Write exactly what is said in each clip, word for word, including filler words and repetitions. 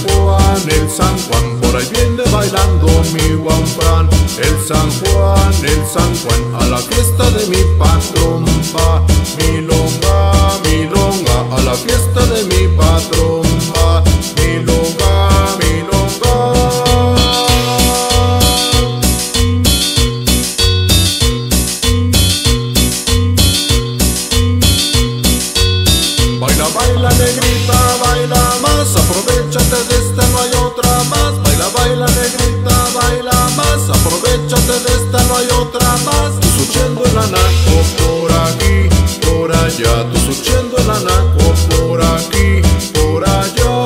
Juan, el San Juan, por ahí viene bailando mi Juan Fran. El San Juan, el San Juan, a la fiesta de mi patrón va. Milonga, milonga, a la fiesta de mi patrón va. Milonga, milonga. Baila, baila negrita, baila más, aprovechate de esta, no hay otra más. Baila, baila negrita, baila más, aprovechate de esta, no hay otra más. Tú surgiendo el anaco por aquí, por allá, tú surgiendo el anaco por aquí, por allá.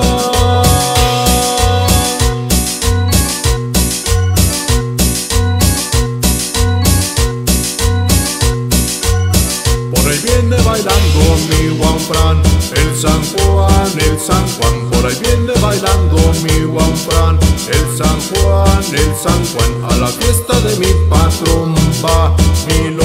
Por ahí viene bailando mi Juan Fran, el San Juan, el San Juan, por ahí viene bailando mi Juan Fran. El San Juan, el San Juan, a la fiesta de mi patrón va. Mi